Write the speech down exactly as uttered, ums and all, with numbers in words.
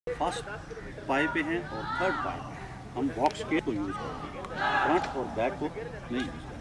First पाए पे हैं और थर्ड पाए पे हम बॉक्स के को यूज़ करते हैं, फ्रंट और बैक को नहीं यूज़ करते।